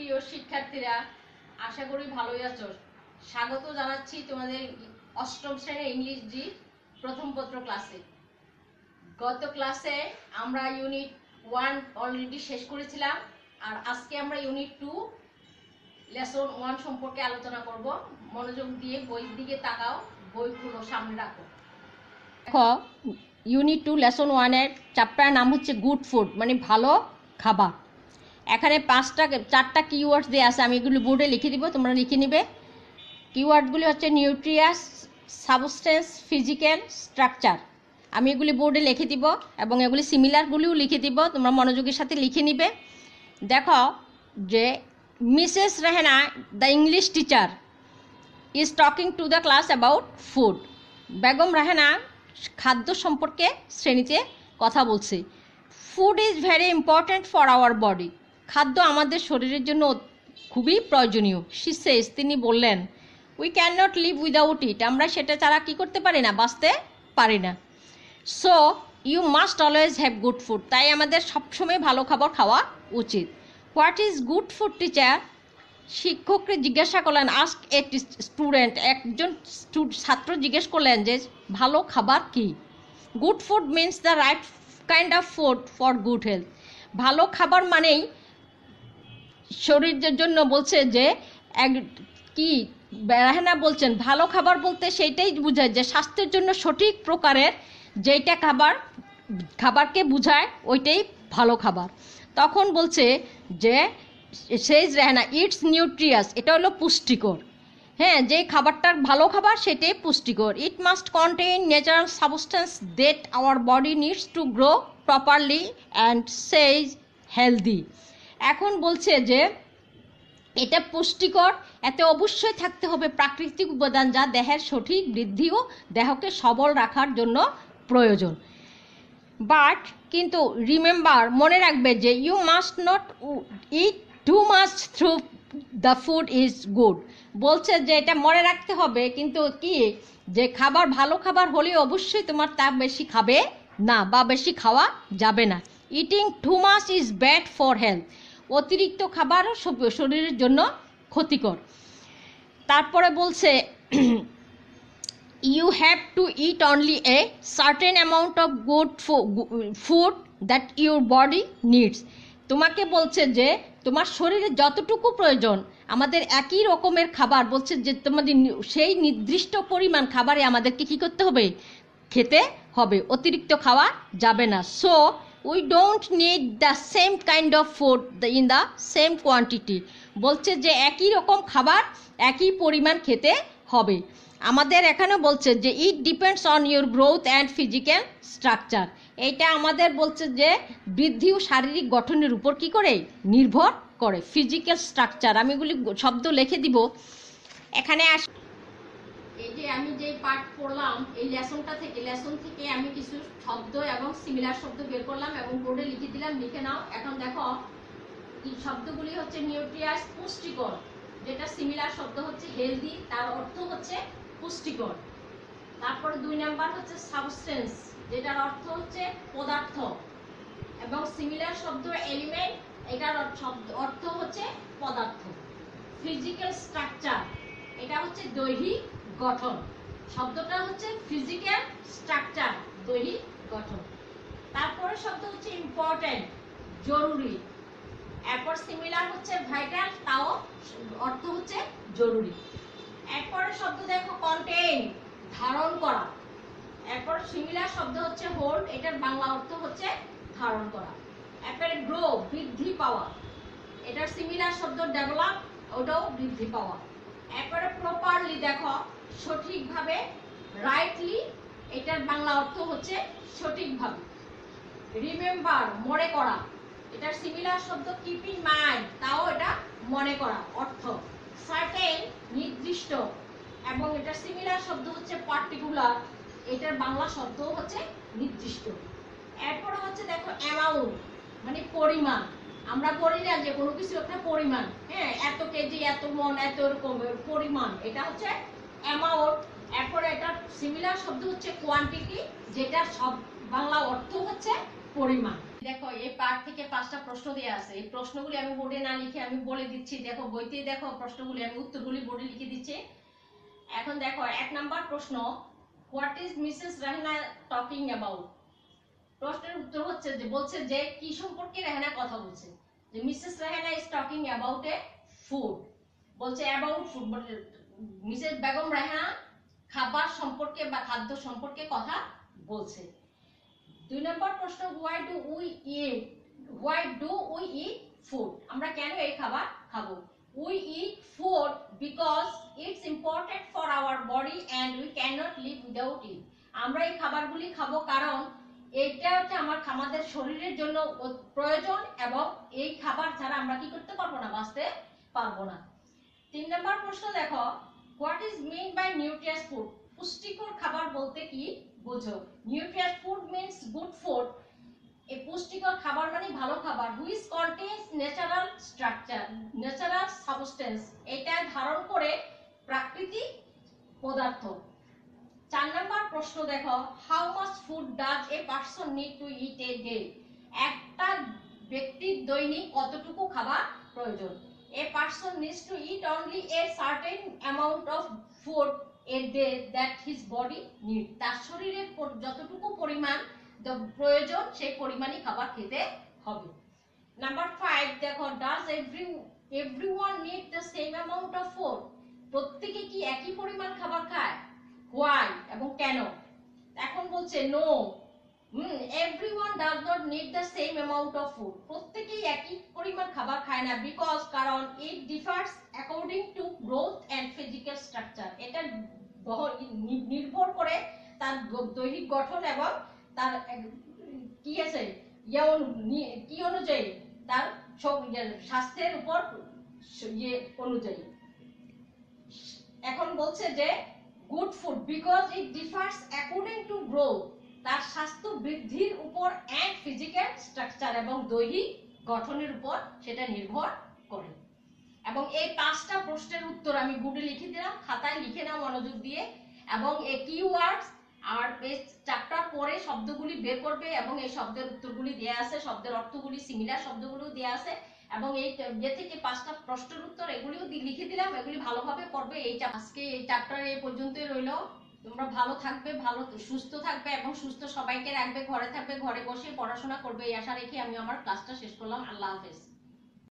প্রিয় শিক্ষার্থীরা, আশা করি ভালোই আছো। স্বাগত জানাচ্ছি তোমাদের অষ্টম শ্রেণীর ইংলিশ জি প্রথম পত্র ক্লাসে। গত ক্লাসে আমরা ইউনিট 1 অলরেডি শেষ করেছিলাম, আর আজকে আমরা ইউনিট 2 লেসন 1 সম্পর্কে আলোচনা করব। মনোযোগ দিয়ে বইয়ের দিকে তাকাও, বই খুলো, সামনে রাখো। দেখো, ইউনিট 2 লেসন 1 এর চ্যাপ্টার নাম হচ্ছে গুড ফুড, মানে ভালো খাবার। এখানে 4টা কিওয়ার্ডস দেওয়া আছে, আমি এগুলো বোর্ডে লিখে দিব, তোমরা লিখে নিবে। কিওয়ার্ডগুলি হচ্ছে নিউট্রিয়াস, সাবস্টেন্স, ফিজিক্যাল, স্ট্রাকচার। আমি এগুলি বোর্ডে লিখে দিব এবং এগুলি সিমিলারগুলিও লিখে দিব, তোমরা মনোযোগের সাথে লিখে নিবে। দেখো যে Mrs Rehana, the English teacher, is talking to the class about food. Begum Rehana খাদ্য সম্পর্কে শ্রেণীতে কথা বলছে। Food is very important for our body. খাদ্য আমাদের শরীরের জন্য খুবই প্রয়োজনীয়। শি সেজ, তিনি বললেন, we can not live without it, আমরা সেটা ছাড়া কী করতে পারি না, বাঁচতে পারি না। So you must always have good food, তাই আমাদের সবসময় ভালো খাবার খাওয়া উচিত। What is good food teacher? শিক্ষককে জিজ্ঞাসা করলেন, আস্ক এ স্টুডেন্ট, একজন ছাত্র জিজ্ঞেস করলেন যে ভালো খাবার কি। Good food means the right kind of food for good health. ভালো খাবার মানেই শরীরের জন্য বলছে যে কি রেহানা বলছেন, ভালো খাবার বলতে সেইটাই বোঝায় যে স্বাস্থ্যের জন্য সঠিক প্রকারের যেইটা খাবারকে বোঝায় ওইটাই ভালো খাবার। তখন বলছে যে সেই রেহানা, ইটস নিউট্রিয়াস, এটা হলো পুষ্টিকর। হ্যাঁ, যে খাবারটা ভালো খাবার সেটাই পুষ্টিকর। It must contain natural substance that our body needs to grow properly and সেইজ হেলদি। এখন বলছে যে এটা পুষ্টিকর, এতে অবশ্যই থাকতে হবে প্রাকৃতিক উপাদান যা দেহের সঠিক বৃদ্ধি ও দেহকে সবল রাখার জন্য প্রয়োজন। বাট কিন্তু রিমেম্বার, মনে রাখবে যে you must not eat too much through the food is good. বলছে যে এটা মনে রাখতে হবে, কিন্তু কি যে খাবার ভালো খাবার হলে অবশ্যই তোমার তা বেশি খাবে না বা বেশি খাওয়া যাবে না। Eating too much is bad for health, অতিরিক্ত খাবারও শরীরের জন্য ক্ষতিকর। তারপরে বলছে you have to eat only a certain amount of good food that your body needs. তোমাকে বলছে যে তোমার শরীরে যতটুকু প্রয়োজন, আমাদের একই রকমের খাবার, বলছে যে তোমাদের সেই নির্দিষ্ট পরিমাণ খাবারে আমাদেরকে কী করতে হবে, খেতে হবে, অতিরিক্ত খাওয়া যাবে না। So we don't need the same kind of food in the same quantity. বলছে যে একই রকম খাবার একই পরিমাণ খেতে হবে। আমাদের এখানে বলছে যে it depends on your growth and physical structure. এইটা আমাদের বলছে যে বৃদ্ধি ও শারীরিক গঠনের উপর কি করে নির্ভর করে, ফিজিক্যাল স্ট্রাকচার। আমি এগুলি শব্দ লিখে দিব এখানে। এই যে আমি যে পার্ট পড়লাম এই লেসন থেকে আমি কিছু শব্দ এবং সিমিলার শব্দ বের করলাম এবং বোর্ডে লিখে দিলাম, লিখে নাও। এখন দেখো এই শব্দগুলি হচ্ছে নিউট্রিয়াস, পুষ্টিকর, যেটা সিমিলার শব্দ হচ্ছে হেলদি, তার অর্থ হচ্ছে পুষ্টিকর। তারপরে 2 নাম্বার হচ্ছে সাবস্টেন্স, যেটার অর্থ হচ্ছে পদার্থ, এবং সিমিলার শব্দ এলিমেন্ট, এটার অর্থ হচ্ছে পদার্থ। ফিজিক্যাল স্ট্রাকচার, এটা হচ্ছে দৈহিক গঠন, শব্দটা হচ্ছে ফিজিক্যাল স্ট্রাকচার, দৈহিক গঠন। তারপরে শব্দ হচ্ছে ইম্পর্টেন্ট, জরুরি। এরপর সিমিলার হচ্ছে ভাইটাল, তাও অর্থ হচ্ছে জরুরি। এরপরে শব্দ দেখো কন্টেইন, ধারণ করা। এরপর সিমিলার শব্দ হচ্ছে হোল্ড, এটার বাংলা অর্থ হচ্ছে ধারণ করা। এরপরে গ্রো, বৃদ্ধি পাওয়া, এটার সিমিলার শব্দ ডেভেলপ, ওটাও বৃদ্ধি পাওয়া। এরপরে প্রপারলি, দেখো সঠিকভাবে, রাইটলি, এটার বাংলা অর্থ হচ্ছে সঠিকভাবে। রিমেম্বার, মনে করা, এটার সিমিলার শব্দ কিপ ইন মাইন্ড, তাও এটা মনে করা অর্থ। সার্টেন, নির্দিষ্ট, এবং এটার সিমিলার শব্দ হচ্ছে পার্টিকুলার, এটার বাংলা শব্দ হচ্ছে নির্দিষ্ট। এরপরে হচ্ছে দেখো অ্যামাউন্ট, মানে পরিমাণ। আমরা বলি না যে কোনো কিছু একটা পরিমাণ, হ্যাঁ, এত কেজি, এত মন, এত এরকম পরিমাণ, এটা হচ্ছে অ্যামাউন্ট। এরপরে এটার সিমিলার শব্দ হচ্ছে কোয়ান্টিটি, যেটা সব বাংলা অর্থ হচ্ছে পরিমাণ। দেখো এই পার্ট থেকে 5টা প্রশ্ন দেয়া আছে, এই প্রশ্নগুলি আমি বোর্ডে না লিখে আমি বলে দিচ্ছি। দেখো বইতে দেখো প্রশ্নগুলি, আমি উত্তরগুলি বোর্ডে লিখে দিচ্ছি। এখন দেখো 1 নাম্বার প্রশ্ন, what is Mrs Rahina talking about? প্রশ্নের উত্তর হচ্ছে যে বলছে যে কি সম্পর্কে রাহিনা কথা বলছে, যে Mrs Rahina is talking about a food, বলছে about food, Mrs Begum Rahina খাবার সম্পর্কে বা খাদ্য সম্পর্কে কথা বলছে। 2 নম্বর প্রশ্ন, why do we eat food? আমরা কেন এই খাবার খাবো? We eat food because it's important for our body and we can not live without it. আমরা এই খাবারগুলি খাবো কারণ এটা হচ্ছে আমাদের শরীরের জন্য প্রয়োজন, এবং এই খাবার ছাড়া আমরা কি করতে পারবো না, বাঁচতে পারবো না। 3 নম্বর প্রশ্ন দেখো, what is mean by nutritious food? পুষ্টিকর খাবার বলতে কি বোঝো? Nutritious food means good food. এই পুষ্টিকর খাবার মানে ভালো খাবার, which contains natural structure, natural substance, এটা ধারণ করে প্রাকৃতিক পদার্থ। 4 নম্বর প্রশ্ন দেখো, how much food does a person need to eat a day? একটা ব্যক্তির দৈনিক কতটুকু খাবার প্রয়োজন? A person needs to eat only a certain amount of food a day that his body needs. তার শরীরের যতটুকু পরিমাণ প্রয়োজন সেই পরিমাণই খাবার খেতে হবে। নাম্বার 5 দেখো, does everyone need the same amount of food? প্রত্যেকে কি একই পরিমাণ খাবার খায়? why এবং কেন? এখন বলছে no, everyone does not need the same amount of food. প্রত্যেকেই একই পরিমাণ খাবার খায় না, বিকজ কারণ it differs according to growth and physical structure. এটা নির্ভর করে তার দৈহিক গঠন এবং তার কি আছে কি অনুযায়ী, তার স্বাস্থ্যের উপর অনুযায়ী। এখন বলছে যে good food because it differs according to growth, তার স্বাস্থ্য বৃদ্ধির উপর এন্ড ফিজিক্যাল স্ট্রাকচার এবং দৈহিক গঠনের উপর সেটা নির্ভর করে। এবং এই 5টা প্রশ্নের উত্তর আমি বোর্ডে লিখে দিলাম, খাতায় লিখে নাও মনোযোগ দিয়ে। এবং এই কিওয়ার্ডস আর এই চ্যাপ্টার পরে শব্দগুলি বের করবে, এবং এই শব্দের উত্তরগুলি দেয়া আছে, শব্দের অর্থগুলি সিমিলার শব্দগুলো দেয়া আছে, এবং এই থেকে 5টা প্রশ্নের উত্তর এগুলিও লিখে দিলাম, এগুলি ভালোভাবে পড়বে। আজকে এই চ্যাপ্টার এই পর্যন্তই রইলো। তোমরা ভালো থাকবে, ভালো সুস্থ থাকবে, এবং সুস্থ সবাইকে রাখবে, ঘরে থাকবে, ঘরে বসে পড়াশোনা করবে, এই আশা রেখে আমি আমার ক্লাসটা শেষ করলাম। আল্লাহ হাফেজ।